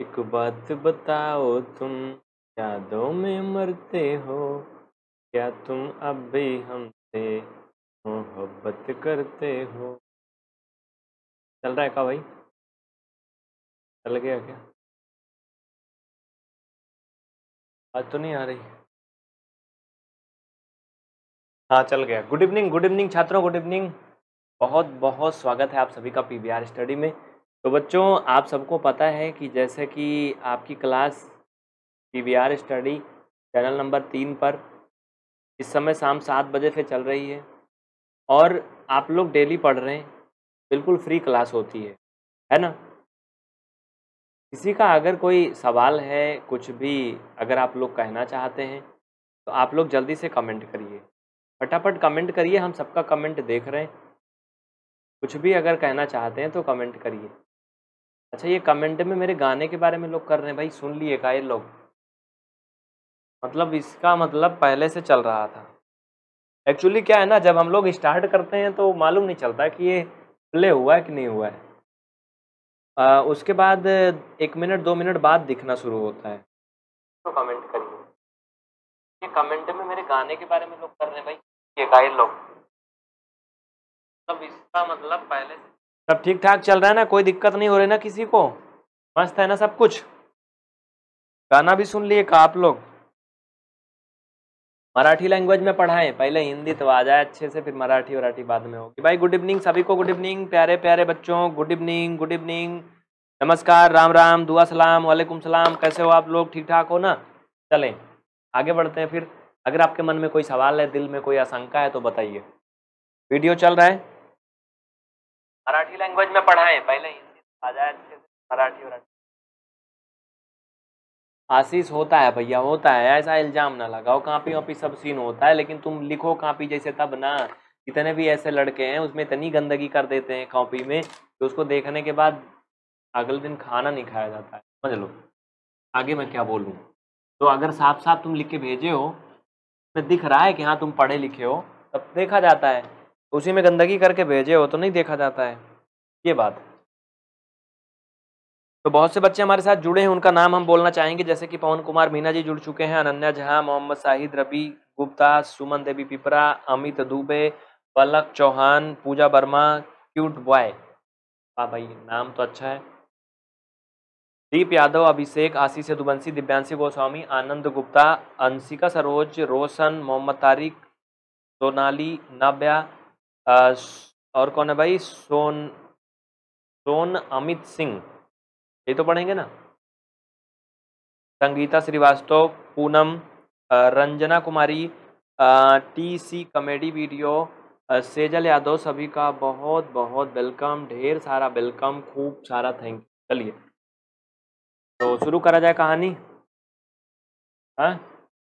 एक बात बताओ तुम यादों में मरते हो, क्या तुम अब भी हमसे मोहब्बत करते हो? चल रहा है क्या भाई? चल गया क्या? आज तो नहीं आ रही। हाँ चल गया। गुड इवनिंग छात्रों, गुड इवनिंग। बहुत बहुत स्वागत है आप सभी का पीवीआर स्टडी में। तो बच्चों, आप सबको पता है कि जैसे कि आपकी class PVR study channel number 3 पर इस समय शाम 7 बजे से चल रही है और आप लोग डेली पढ़ रहे हैं। बिल्कुल फ्री क्लास होती है ना? किसी का अगर कोई सवाल है, कुछ भी अगर आप लोग कहना चाहते हैं तो आप लोग जल्दी से कमेंट करिए, फटाफट कमेंट करिए। हम सबका कमेंट देख रहे हैं। कुछ भी अगर कहना चाहते हैं तो कमेंट करिए। अच्छा, ये कमेंट में मेरे गाने के बारे में लोग कर रहे हैं भाई, सुन लिए का ये लोग? मतलब इसका मतलब पहले से चल रहा था। एक्चुअली क्या है ना, जब हम लोग स्टार्ट करते हैं तो मालूम नहीं चलता कि ये प्ले हुआ है कि नहीं हुआ है। उसके बाद 1 मिनट 2 मिनट बाद दिखना शुरू होता है। तो कमेंट करिए। ये कमेंट में मेरे गाने के बारे में लोग कर रहे हैं भाई, ये गाय लोग। मतलब इसका मतलब पहले से सब ठीक ठाक चल रहा है ना? कोई दिक्कत नहीं हो रही ना किसी को? मस्त है ना सब कुछ? गाना भी सुन लिए का आप लोग? मराठी लैंग्वेज में पढ़ाएं, पहले हिंदी तो आ जाए अच्छे से, फिर मराठी वराठी बाद में होगी। भाई गुड इवनिंग सभी को, गुड इवनिंग प्यारे प्यारे बच्चों, गुड इवनिंग गुड इवनिंग, नमस्कार, राम राम, दुआ सलाम, वालेकुम सलाम। कैसे हो आप लोग? ठीक ठाक हो ना? चलें आगे बढ़ते हैं फिर। अगर आपके मन में कोई सवाल है, दिल में कोई आशंका है तो बताइए। वीडियो चल रहा है, मराठी लैंग्वेज में पढ़ाएं, पहले हिंदी आ जाए अच्छे से, मराठी वराठी। आशीष होता है भैया, होता है, ऐसा इल्जाम ना लगाओ। कापी वापी सब सीन होता है, लेकिन तुम लिखो कापी जैसे तब ना। जितने भी ऐसे लड़के हैं उसमें इतनी गंदगी कर देते हैं कॉपी में कि उसको देखने के बाद अगले दिन खाना नहीं खाया जाता है। समझ लो आगे मैं क्या बोलूँ। तो अगर साफ साफ तुम लिख के भेजे हो, में दिख रहा है कि हाँ तुम पढ़े लिखे हो, तब देखा जाता है। उसी में गंदगी करके भेजे हो तो नहीं देखा जाता है। ये बात। तो बहुत से बच्चे हमारे साथ जुड़े हैं, उनका नाम हम बोलना चाहेंगे, जैसे कि पवन कुमार मीना जी जुड़ चुके हैं, अनन्या झा, मोहम्मद शाहिद, रवि गुप्ता, सुमन देवी पिपरा, अमित दुबे, पलक चौहान, पूजा वर्मा, क्यूट बॉय। हाँ भाई नाम तो अच्छा है। दीप यादव, अभिषेक, आशीष यदुवंशी, दिव्यांशी गोस्वामी, आनंद गुप्ता, अंशिका सरोज, रोशन, मोहम्मद तारिक, सोनाली, नाव्या, और कौन है भाई? सोन अमित सिंह, ये तो पढ़ेंगे ना? Sangeeta Srivastava, Poonam, Ranjana Kumari, TC comedy video, Sejal Yadav, सभी का बहुत बहुत वेलकम, ढेर सारा वेलकम, खूब सारा थैंक यू। चलिए तो शुरू करा जाए कहानी। हाँ,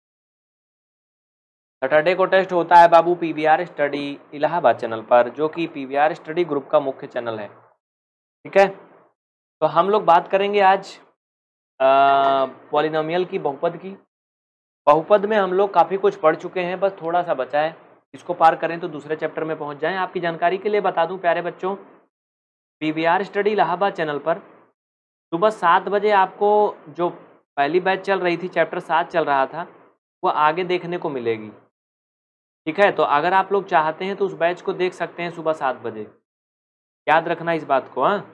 सैटरडे को टेस्ट होता है बाबू पीवीआर स्टडी इलाहाबाद चैनल पर, जो कि पीवीआर स्टडी ग्रुप का मुख्य चैनल है। ठीक है, तो हम लोग बात करेंगे आज पॉलिनोमियल की, बहुपद की। बहुपद में हम लोग काफ़ी कुछ पढ़ चुके हैं, बस थोड़ा सा बचा है। इसको पार करें तो दूसरे चैप्टर में पहुंच जाएं। आपकी जानकारी के लिए बता दूं प्यारे बच्चों, पीवीआर स्टडी इलाहाबाद चैनल पर सुबह 7 बजे आपको जो पहली बैच चल रही थी, चैप्टर 7 चल रहा था, वो आगे देखने को मिलेगी। ठीक है, तो अगर आप लोग चाहते हैं तो उस बैच को देख सकते हैं सुबह 7 बजे। याद रखना इस बात को। हाँ,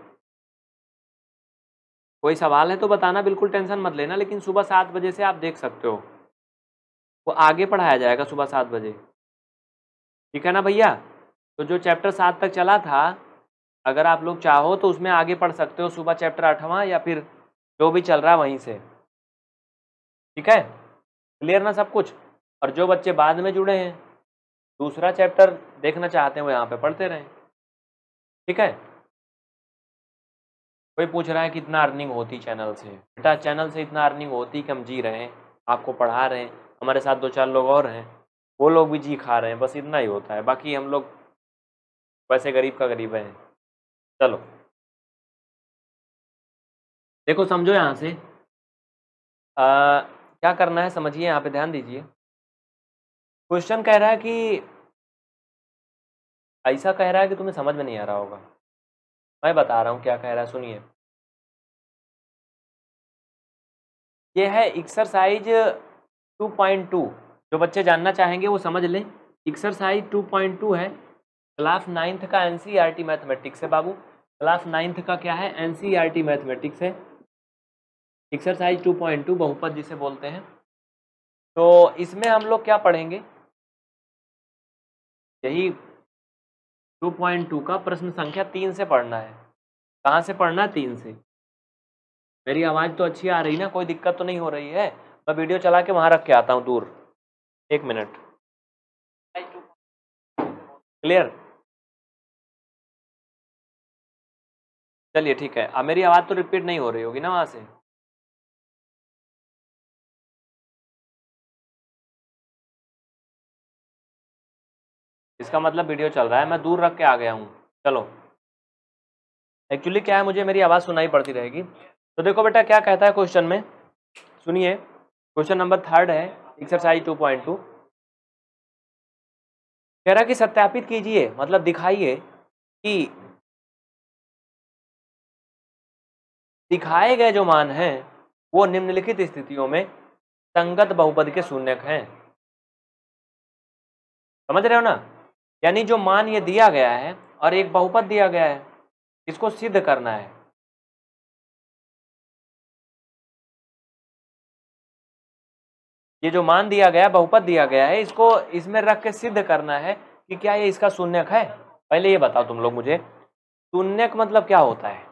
कोई सवाल है तो बताना, बिल्कुल टेंशन मत लेना, लेकिन सुबह 7 बजे से आप देख सकते हो, वो आगे पढ़ाया जाएगा सुबह 7 बजे। ठीक है ना भैया? तो जो चैप्टर 7 तक चला था, अगर आप लोग चाहो तो उसमें आगे पढ़ सकते हो, सुबह चैप्टर 8वां या फिर जो भी चल रहा है वहीं से। ठीक है, क्लियर ना सब कुछ? और जो बच्चे बाद में जुड़े हैं, दूसरा चैप्टर देखना चाहते हैं, वो यहाँ पे पढ़ते रहें। ठीक है, कोई पूछ रहा है कितना अर्निंग होती चैनल से? बेटा चैनल से इतना अर्निंग होती कि हम जी रहे हैं, आपको पढ़ा रहे हैं, हमारे साथ 2-4 लोग और हैं, वो लोग भी जी खा रहे हैं, बस इतना ही होता है। बाकी हम लोग वैसे गरीब का गरीब हैं। चलो देखो, समझो यहाँ से क्या करना है, समझिए, यहाँ पे ध्यान दीजिए। क्वेश्चन कह रहा है कि, ऐसा कह रहा है कि तुम्हें समझ में नहीं आ रहा होगा। मैं बता रहा हूँ क्या कह रहा है, सुनिए। ये है एक्सरसाइज 2.2। जो बच्चे जानना चाहेंगे वो समझ लें। एक्सरसाइज 2.2 है, क्लास 9th का एनसीईआरटी मैथमेटिक्स है बाबू। क्लास 9th का क्या है? एनसीईआरटी मैथमेटिक्स है। एक्सरसाइज 2.2 बहुपद जिसे बोलते हैं। तो इसमें हम लोग क्या पढ़ेंगे? यही 2.2 का प्रश्न संख्या 3 से पढ़ना है। कहाँ से पढ़ना है? 3 से। मेरी आवाज़ तो अच्छी आ रही ना, कोई दिक्कत तो नहीं हो रही है? मैं वीडियो चला के वहाँ रख के आता हूँ दूर, 1 मिनट। क्लियर? चलिए ठीक है। अब मेरी आवाज़ तो रिपीट नहीं हो रही होगी ना वहाँ से? इसका मतलब वीडियो चल रहा है, मैं दूर रख के आ गया हूँ। चलो, एक्चुअली क्या है, मुझे मेरी आवाज़ सुनाई पड़ती रहेगी। तो देखो बेटा क्या कहता है क्वेश्चन में, सुनिए। क्वेश्चन नंबर 3 है एक्सरसाइज 2.2। कह रहा कि सत्यापित कीजिए, मतलब दिखाइए कि दिखाए गए जो मान हैं वो निम्नलिखित स्थितियों में संगत बहुपद के शून्यक हैं। समझ रहे हो ना? यानी जो मान ये दिया गया है और एक बहुपद दिया गया है, इसको सिद्ध करना है। ये जो मान दिया गया, बहुपद दिया गया है, इसको इसमें रख के सिद्ध करना है कि क्या ये इसका शून्यक है। पहले ये बताओ तुम लोग मुझे, शून्यक मतलब क्या होता है?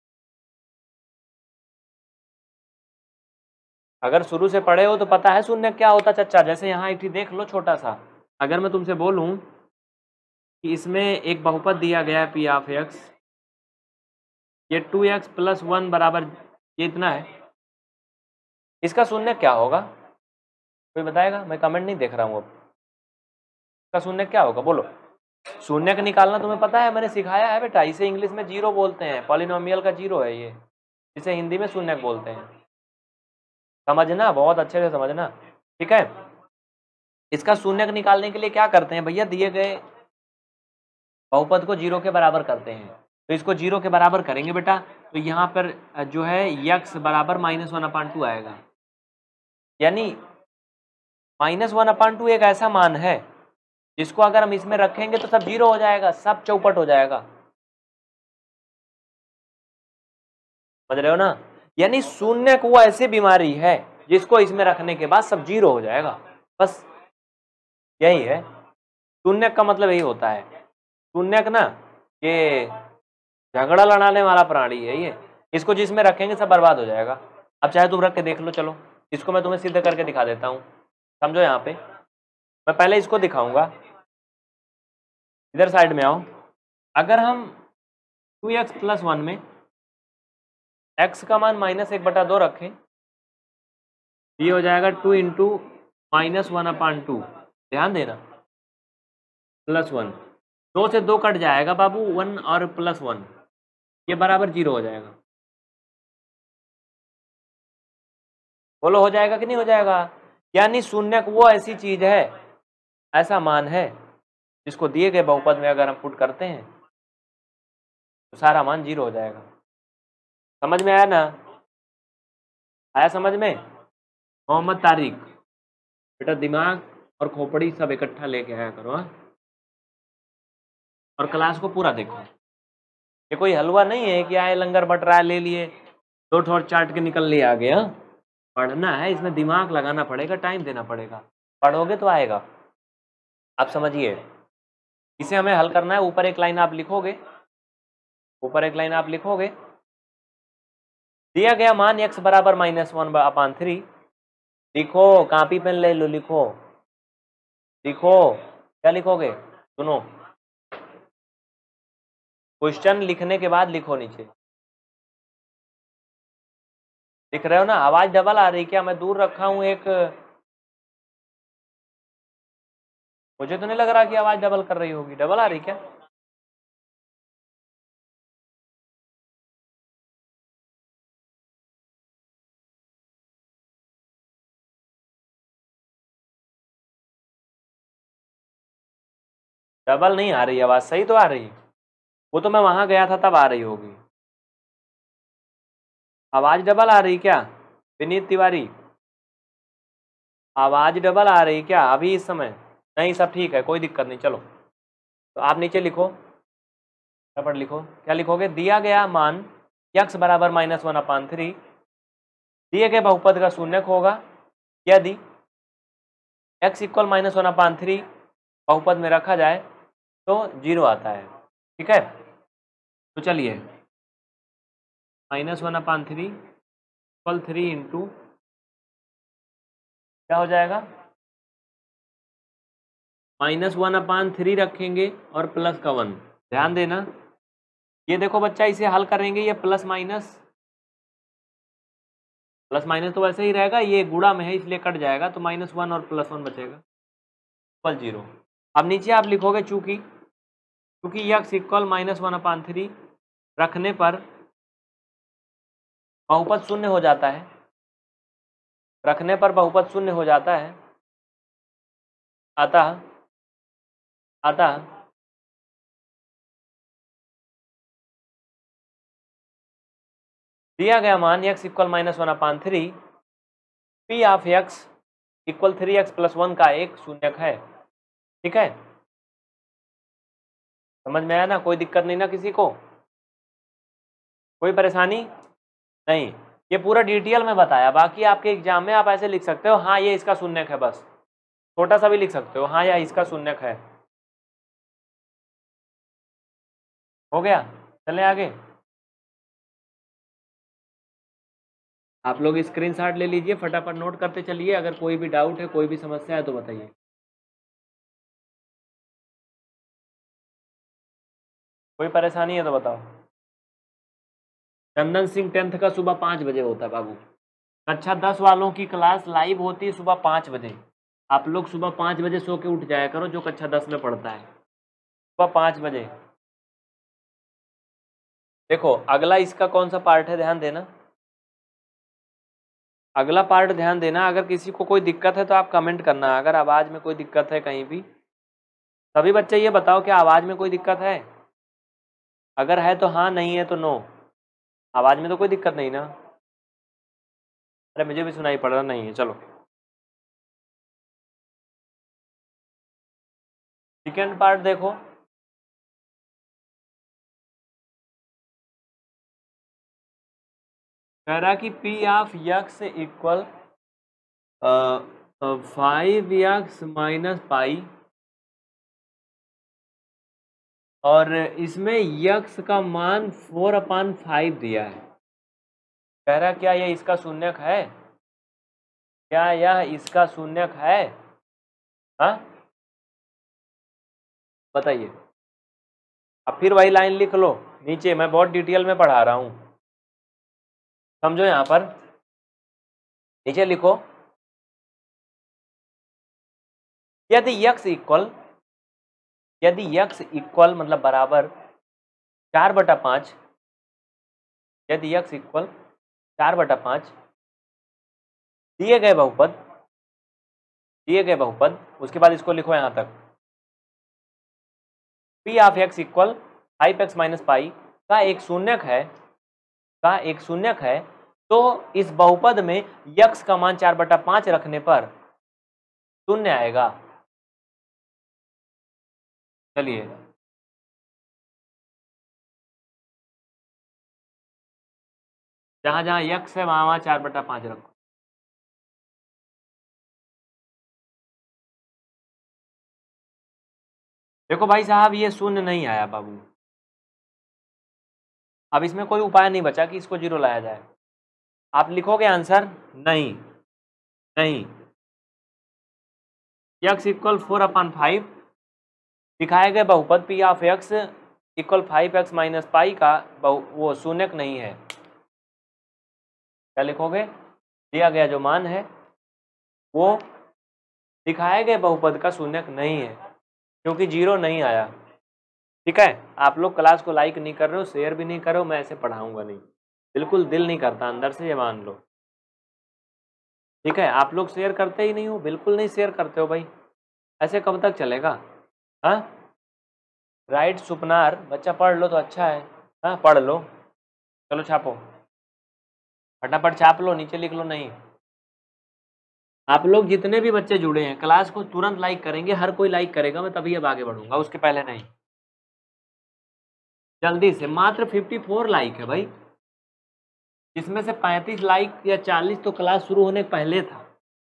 अगर शुरू से पढ़े हो तो पता है शून्यक क्या होता है चच्चा। जैसे यहाँ एक देख लो छोटा सा, अगर मैं तुमसे बोलूं कि इसमें एक बहुपद दिया गया है पी ऑफ एक्स, ये 2x + 1 बराबर ये इतना है, इसका शून्यक क्या होगा? कोई बताएगा? मैं कमेंट नहीं देख रहा हूँ अब। इसका शून्यक क्या होगा बोलो? शून्यक निकालना तुम्हें पता है, मैंने सिखाया है बेटा। इसे इंग्लिश में जीरो बोलते हैं, पॉलिनोमियल का जीरो है ये। इसे हिंदी में शून्यक बोलते हैं। समझना, बहुत अच्छे से समझना, ठीक है? इसका शून्यक निकालने के लिए क्या करते हैं भैया? दिए गए बहुपद को जीरो के बराबर करते हैं। तो इसको जीरो के बराबर करेंगे बेटा, तो यहाँ पर जो है x बराबर -1/2 आएगा। यानी -1/2 एक ऐसा मान है जिसको अगर हम इसमें रखेंगे तो सब जीरो हो जाएगा, सब चौपट हो जाएगा। समझ रहे हो ना? यानी शून्यक वो ऐसी बीमारी है जिसको इसमें रखने के बाद सब जीरो हो जाएगा। बस यही है शून्यक का मतलब, यही होता है शून्यक ना। ये झगड़ा लड़ाने वाला प्राणी है ये, इसको जिसमें रखेंगे सब बर्बाद हो जाएगा। अब चाहे तुम रख के देख लो, चलो इसको मैं तुम्हें सिद्ध करके दिखा देता हूँ। समझो, यहाँ पे मैं पहले इसको दिखाऊंगा। इधर साइड में आओ। अगर हम 2x + 1 में x का मान -1/2 रखें, ये हो जाएगा 2 × -1/2। ध्यान देना, +1, 2 से 2 कट जाएगा बाबू, 1 और +1 ये बराबर 0 हो जाएगा। बोलो, हो जाएगा कि नहीं हो जाएगा? यानी शून्यक वो ऐसी चीज है, ऐसा मान है जिसको दिए गए बहुपद में अगर हम पुट करते हैं तो सारा मान 0 हो जाएगा। समझ में आया ना? आया समझ में? मोहम्मद तारिक, बेटा दिमाग और खोपड़ी सब इकट्ठा लेके आया करो, हाँ? और क्लास को पूरा देखो। ये कोई हलवा नहीं है कि आए लंगर बट रहा है ले लिए, 2 ठोर चाट के निकल लिए आगे। हाँ, पढ़ना है, इसमें दिमाग लगाना पड़ेगा, टाइम देना पड़ेगा। पढ़ोगे तो आएगा। आप समझिए, इसे हमें हल करना है। ऊपर एक लाइन आप लिखोगे, ऊपर एक लाइन आप लिखोगे, दिया गया मान x बराबर -1/3। लिखो, कॉपी पेन ले लो, लिखो लिखो। क्या लिखोगे? सुनो, क्वेश्चन लिखने के बाद लिखो नीचे। लिख रहे हो ना? आवाज डबल आ रही क्या? मैं दूर रखा हूं एक, मुझे तो नहीं लग रहा कि आवाज डबल कर रही होगी। डबल आ रही क्या? डबल नहीं आ रही आवाज, सही तो आ रही। वो तो मैं वहां गया था तब आ रही होगी। आवाज डबल आ रही क्या? विनीत तिवारी, आवाज डबल आ रही क्या अभी इस समय? नहीं, सब ठीक है, कोई दिक्कत नहीं। चलो तो आप नीचे लिखो, फटाफट लिखो। क्या लिखोगे? दिया गया मान x बराबर -1/3 दिए गए बहुपद का शून्यक होगा यदि x इक्वल -1/3 बहुपद में रखा जाए तो 0 आता है। ठीक है, तो चलिए -1/3 इक्वल 3 इंटू क्या हो जाएगा? -1/3 रखेंगे और प्लस का 1। ध्यान देना, ये देखो बच्चा, इसे हल करेंगे, ये प्लस माइनस तो वैसे ही रहेगा, ये गुणा में है इसलिए कट जाएगा, तो -1 और +1 बचेगा इक्वल 0। अब नीचे आप लिखोगे चूंकि x इक्वल -1/3 रखने पर बहुपद शून्य हो जाता है, रखने पर बहुपद शून्य हो जाता है, अतः दिया गया मान x equal -1/3 p of x equal 3x + 1 का एक शून्यक है। ठीक है, समझ में आया ना? कोई दिक्कत नहीं ना किसी को? कोई परेशानी नहीं? ये पूरा डिटेल में बताया, बाकी आपके एग्जाम में आप ऐसे लिख सकते हो, हाँ ये इसका शून्यक है, बस छोटा सा भी लिख सकते हो, हाँ या इसका शून्यक है। हो गया, चलें आगे। आप लोग स्क्रीनशॉट ले लीजिए, फटाफट नोट करते चलिए, अगर कोई भी डाउट है, कोई भी समस्या है तो बताइए। कोई परेशानी है तो बताओ। चंदन सिंह 10th का सुबह 5 बजे होता है बाबू। कक्षा 10 वालों की क्लास लाइव होती है सुबह 5 बजे। आप लोग सुबह 5 बजे सो के उठ जाया करो, जो कक्षा 10 में पढ़ता है, सुबह 5 बजे। देखो अगला इसका कौन सा पार्ट है, ध्यान देना, अगला पार्ट ध्यान देना। अगर किसी को कोई दिक्कत है तो आप कमेंट करना, अगर आवाज़ में कोई दिक्कत है कहीं भी। सभी बच्चे ये बताओ कि आवाज़ में कोई दिक्कत है? अगर है तो हाँ, नहीं है तो नो। आवाज़ में तो कोई दिक्कत नहीं ना? अरे मुझे भी सुनाई पड़ रहा नहीं है। चलो सेकेंड पार्ट देखो, कह रहा कि P of x equal 5x - pi, और इसमें x का मान 4/5 दिया है। कह रहा क्या यह इसका शून्यक है? क्या यह इसका शून्यक है? हाँ बताइए। अब फिर वही लाइन लिख लो नीचे, मैं बहुत डिटेल में पढ़ा रहा हूँ, समझो। यहाँ पर नीचे लिखो, यदि x इक्वल मतलब बराबर 4/5, यदि x इक्वल 4/5 दिए गए बहुपद, उसके बाद इसको लिखो यहाँ तक, P of x equal 5x - pi का एक शून्यक है, तो इस बहुपद में x का मान 4/5 रखने पर शून्य आएगा। चलिए जहां जहां x है वहां 4/5 रखो। देखो भाई साहब, ये शून्य नहीं आया बाबू। अब इसमें कोई उपाय नहीं बचा कि इसको 0 लाया जाए। आप लिखोगे आंसर नहीं, x इक्वल 4/5 दिखाए गए बहुपद P of x equal 5x - pi का वो शून्यक नहीं है। क्या लिखोगे? दिया गया जो मान है वो दिखाए गए बहुपद का शून्यक नहीं है, क्योंकि 0 नहीं आया। ठीक है, आप लोग क्लास को लाइक नहीं कर रहे हो, शेयर भी नहीं कर रहे हो, मैं ऐसे पढ़ाऊंगा नहीं, बिल्कुल दिल नहीं करता अंदर से, ये मान लो। ठीक है, आप लोग शेयर करते ही नहीं हो, बिल्कुल नहीं शेयर करते हो भाई, ऐसे कब तक चलेगा? हाँ राइट सुपनार, बच्चा पढ़ लो तो अच्छा है। हाँ पढ़ लो, चलो छापो। फटाफट छाप लो, नीचे लिख लो। नहीं, आप लोग जितने भी बच्चे जुड़े हैं क्लास को तुरंत लाइक करेंगे, हर कोई लाइक करेगा, मैं तभी अब आगे बढ़ूंगा, उसके पहले नहीं। जल्दी से, मात्र 54 लाइक है भाई, जिसमें से 35 लाइक या 40 तो क्लास शुरू होने पहले था।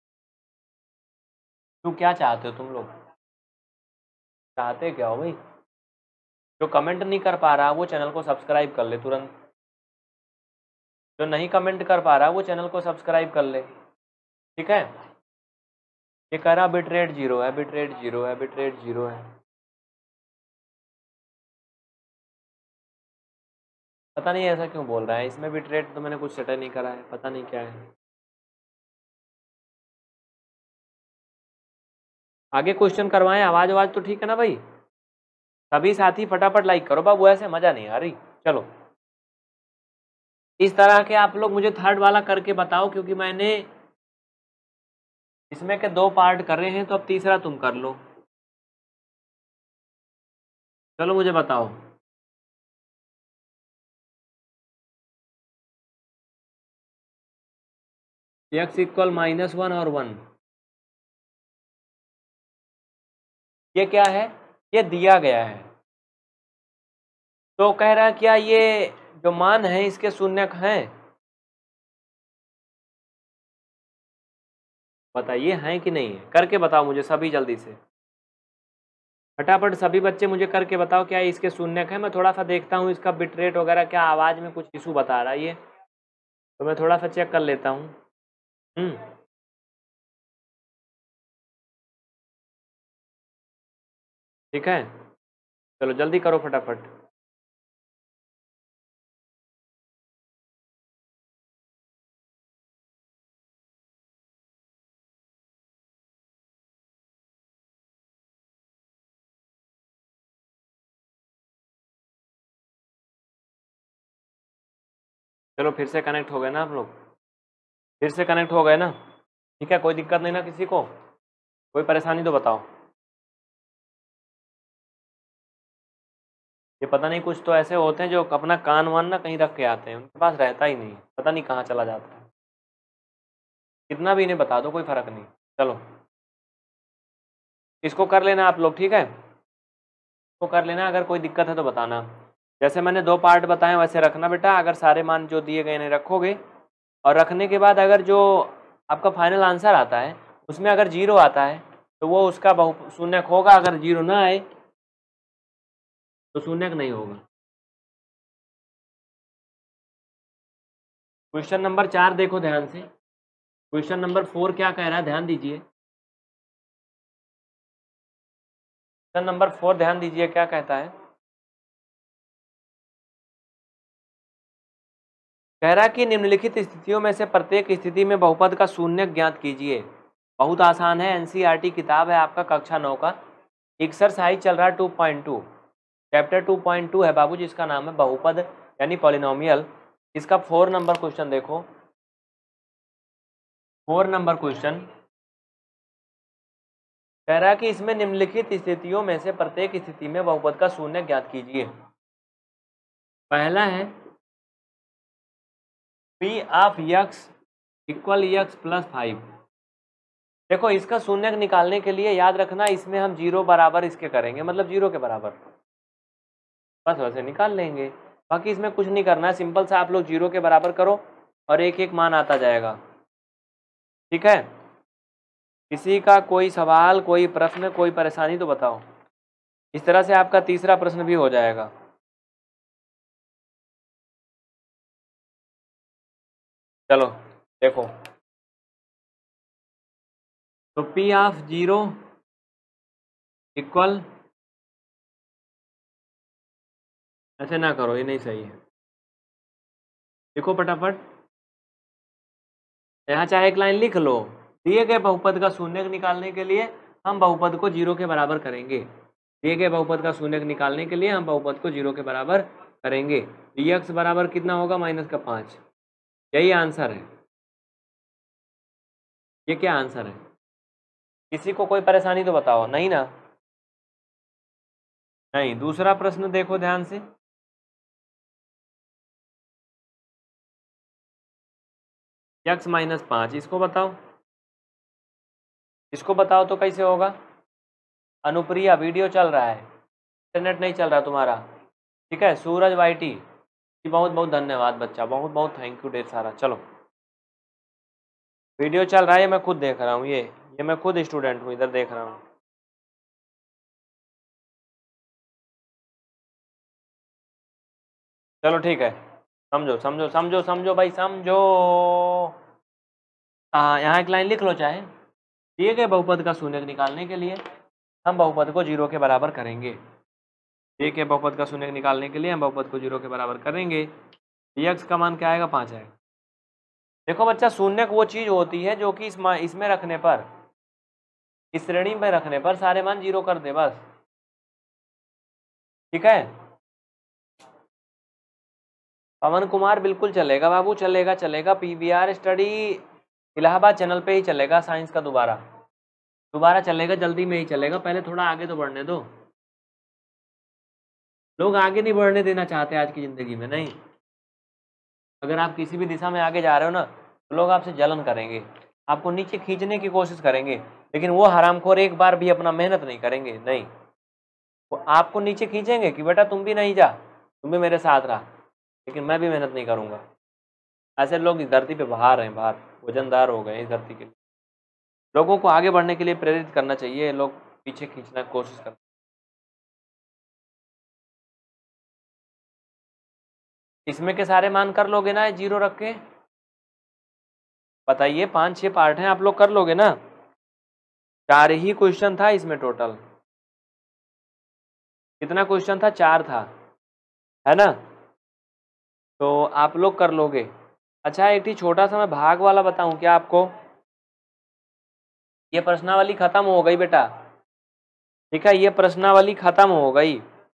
तो क्या चाहते हो तुम लोग, चाहते क्या हो भाई? जो कमेंट नहीं कर पा रहा वो चैनल को सब्सक्राइब कर ले तुरंत, जो नहीं कमेंट कर पा रहा वो चैनल को सब्सक्राइब कर ले, ठीक है? ये कह रहा बिट रेट 0 है, बिट रेट 0 है, बिट रेट 0 है। पता नहीं ऐसा क्यों बोल रहा है, इसमें बिट रेट तो मैंने कुछ सेट नहीं करा है, पता नहीं क्या है। आगे क्वेश्चन करवाएं, आवाज आवाज तो ठीक है ना भाई? सभी साथी फटाफट लाइक करो बाबू, ऐसे मजा नहीं आ रही। चलो, इस तरह के आप लोग मुझे थर्ड वाला करके बताओ, क्योंकि मैंने इसमें के 2 पार्ट कर रहे हैं, तो अब तीसरा तुम कर लो। चलो मुझे बताओ। x इक्वल -1 और 1, ये क्या है? ये दिया गया है, तो कह रहा है क्या ये जो मान है इसके शून्यक हैं? बताइए हैं कि नहीं है, करके बताओ मुझे सभी जल्दी से, फटाफट सभी बच्चे मुझे करके बताओ क्या इसके शून्यक है। मैं थोड़ा सा देखता हूँ इसका बिट रेट वगैरह, क्या आवाज़ में कुछ इशू बता रहा है ये, तो मैं थोड़ा सा चेक कर लेता हूँ। ठीक है, चलो जल्दी करो फटाफट। चलो फिर से कनेक्ट हो गए ना आप लोग, फिर से कनेक्ट हो गए ना? ठीक है, कोई दिक्कत नहीं ना किसी को, कोई परेशानी तो बताओ। ये पता नहीं, कुछ तो ऐसे होते हैं जो अपना कान वान ना कहीं रख के आते हैं, उनके पास रहता ही नहीं, पता नहीं कहाँ चला जाता है। कितना भी इन्हें बता दो कोई फर्क नहीं। चलो इसको कर लेना आप लोग, ठीक है? इसको कर लेना, अगर कोई दिक्कत है तो बताना। जैसे मैंने 2 पार्ट बताए वैसे रखना बेटा, अगर सारे मान जो दिए गए इन्हें रखोगे, और रखने के बाद अगर जो आपका फाइनल आंसर आता है उसमें अगर 0 आता है तो वो उसका बहु शून्यक होगा, अगर 0 ना आए तो शून्यक नहीं होगा। क्वेश्चन नंबर 4 देखो ध्यान से, क्वेश्चन नंबर 4 क्या कह रहा है, ध्यान दीजिए। क्वेश्चन नंबर 4 ध्यान दीजिए क्या कहता है। कह रहा कि निम्नलिखित स्थितियों में से प्रत्येक स्थिति में बहुपद का शून्यक ज्ञात कीजिए। बहुत आसान है, एनसीईआरटी किताब है आपका कक्षा 9 का, एक्सरसाइज चल रहा है 2.2, चैप्टर 2.2 है बाबू, जिसका नाम है बहुपद यानी पॉलिनोमियल। इसका 4 नंबर क्वेश्चन देखो, 4 नंबर क्वेश्चन कह रहा है कि इसमें निम्नलिखित स्थितियों में से प्रत्येक स्थिति में बहुपद का शून्य ज्ञात कीजिए। पहला है P of x equal x plus 5। देखो इसका शून्य निकालने के लिए याद रखना, इसमें हम 0 बराबर इसके करेंगे, मतलब 0 के बराबर, बस वैसे निकाल लेंगे। बाकी इसमें कुछ नहीं करना है, सिंपल सा आप लोग 0 के बराबर करो और एक एक मान आता जाएगा, ठीक है? किसी का कोई सवाल, कोई प्रश्न, कोई परेशानी तो बताओ। इस तरह से आपका तीसरा प्रश्न भी हो जाएगा। चलो देखो, तो पी ऑफ 0 इक्वल, ऐसे ना करो ये नहीं सही है, देखो फटाफट, यहाँ चाहे एक लाइन लिख लो, दिए गए बहुपद का शून्यक निकालने के लिए हम बहुपद को 0 के बराबर करेंगे। दिए गए बहुपद का शून्यक निकालने के लिए हम बहुपद को 0 के बराबर करेंगे। x बराबर कितना होगा, -5। यही आंसर है, ये क्या आंसर है? किसी को कोई परेशानी तो बताओ, नहीं ना? नहीं। दूसरा प्रश्न देखो ध्यान से, x माइनस 5, इसको बताओ, इसको बताओ तो कैसे होगा। अनुप्रिया वीडियो चल रहा है, इंटरनेट नहीं चल रहा तुम्हारा, ठीक है। सूरज वाईटी, बहुत बहुत धन्यवाद बच्चा, बहुत बहुत थैंक यू ढेर सारा। चलो वीडियो चल रहा है, मैं खुद देख रहा हूँ, ये मैं खुद स्टूडेंट हूँ, इधर देख रहा हूँ। चलो ठीक है, समझो समझो समझो समझो भाई समझो। हाँ, यहाँ एक लाइन लिख लो चाहे। दिए गए बहुपद का शून्यक निकालने के लिए हम बहुपद को 0 के बराबर करेंगे। दिए गए बहुपद का शून्यक निकालने के लिए हम बहुपद को 0 के बराबर करेंगे। x का मान क्या आएगा, 5 आएगा। देखो बच्चा, शून्यक वो चीज़ होती है जो कि इसमें रखने पर, इस श्रेणी में रखने पर सारे मान 0 कर दे बस, ठीक है। पवन कुमार बिल्कुल चलेगा बाबू, चलेगा चलेगा। पीवीआर स्टडी इलाहाबाद चैनल पे ही चलेगा, साइंस का दोबारा चलेगा, जल्दी में ही चलेगा। पहले थोड़ा आगे तो बढ़ने दो, लोग आगे नहीं बढ़ने देना चाहते आज की ज़िंदगी में। नहीं, अगर आप किसी भी दिशा में आगे जा रहे हो ना, तो लोग आपसे जलन करेंगे, आपको नीचे खींचने की कोशिश करेंगे, लेकिन वो हरामखोर एक बार भी अपना मेहनत नहीं करेंगे। नहीं, वो आपको नीचे खींचेंगे कि बेटा तुम भी नहीं जा, तुम भी मेरे साथ रहा, लेकिन मैं भी मेहनत नहीं करूँगा। ऐसे लोग इस धरती पे बाहर हैं, बाहर वजनदार हो गए इस धरती के लिए। लोगों को आगे बढ़ने के लिए प्रेरित करना चाहिए, लोग पीछे खींचने की कोशिश करते। इसमें के सारे मान कर लोगे ना 0 रख के, बताइए। 5-6 पार्ट हैं, आप लोग कर लोगे ना। 4 ही क्वेश्चन था इसमें टोटल, कितना क्वेश्चन था, 4 था, है ना। तो आप लोग कर लोगे। अच्छा, एक ही छोटा सा मैं भाग वाला बताऊं क्या आपको। ये प्रश्नावली खत्म हो गई बेटा, ठीक है, ये प्रश्नावली खत्म हो गई।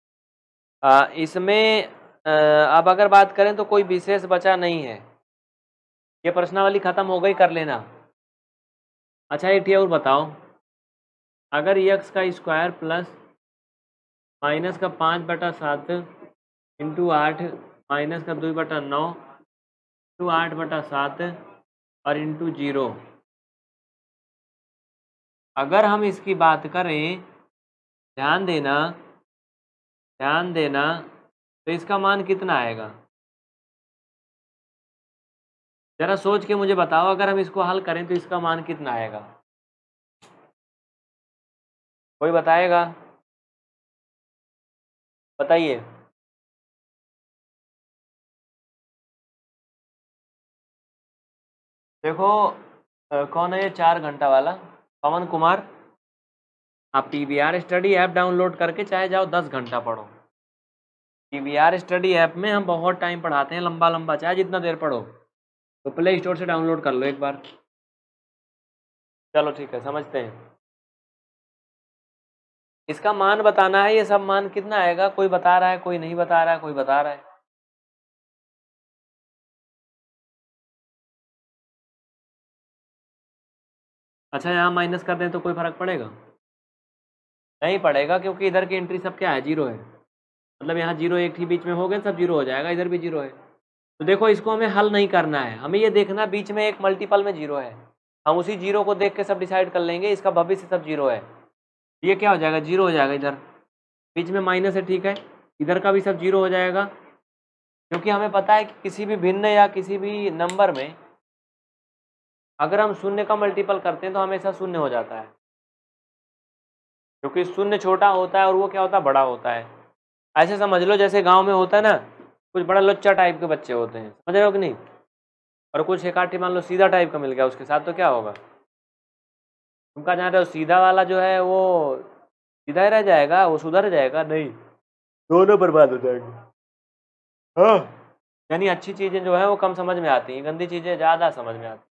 इसमें अब अगर बात करें तो कोई विशेष बचा नहीं है, ये प्रश्नावली खत्म हो गई, कर लेना। अच्छा एक और बताओ, अगर x का स्क्वायर प्लस माइनस का 5/7 इंटू 8 माइनस का 2/9 इंटू 8/7 और इंटू 0, अगर हम इसकी बात करें, ध्यान देना, तो इसका मान कितना आएगा, जरा सोच के मुझे बताओ। अगर हम इसको हल करें तो इसका मान कितना आएगा, कोई बताएगा, बताइए। देखो कौन है ये 4 घंटा वाला, पवन कुमार। आप पीवीआर स्टडी ऐप डाउनलोड करके चाहे जाओ 10 घंटा पढ़ो। पीवीआर स्टडी ऐप में हम बहुत टाइम पढ़ाते हैं, लंबा लंबा, चाहे जितना देर पढ़ो। तो प्ले स्टोर से डाउनलोड कर लो एक बार। चलो ठीक है, समझते हैं। इसका मान बताना है, ये सब मान कितना आएगा, कोई बता रहा है, कोई नहीं बता रहा है, कोई बता रहा है। अच्छा, यहाँ माइनस कर दें तो कोई फर्क पड़ेगा, नहीं पड़ेगा, क्योंकि इधर की एंट्री सब क्या है, 0 है। मतलब यहाँ 0 एक ही बीच में हो गए, सब 0 हो जाएगा, इधर भी 0 है। तो देखो, इसको हमें हल नहीं करना है, हमें ये देखना बीच में एक मल्टीपल में 0 है। हम उसी 0 को देख के सब डिसाइड कर लेंगे, इसका भविष्य सब 0 है। ये क्या हो जाएगा, 0 हो जाएगा। इधर बीच में माइनस है, ठीक है, इधर का भी सब 0 हो जाएगा, क्योंकि हमें पता है कि किसी भी भिन्न या किसी भी नंबर में अगर हम शून्य का मल्टीपल करते हैं तो हमेशा शून्य हो जाता है, क्योंकि शून्य छोटा होता है और वो क्या होता है, बड़ा होता है। ऐसे समझ लो जैसे गांव में होता है ना, कुछ बड़ा लुच्चा टाइप के बच्चे होते हैं, समझ रहे हो कि नहीं, और कुछ एक आठी मान लो सीधा टाइप का मिल गया उसके साथ, तो क्या होगा, तुमका जान रहे हो, सीधा वाला जो है वो सीधा ही रह जाएगा, वो सुधर जाएगा नहीं, दोनों बर्बाद हो जाएंगे। हाँ, यानी अच्छी चीज़ें जो है वो कम समझ में आती हैं, गंदी चीज़ें ज़्यादा समझ में आती हैं।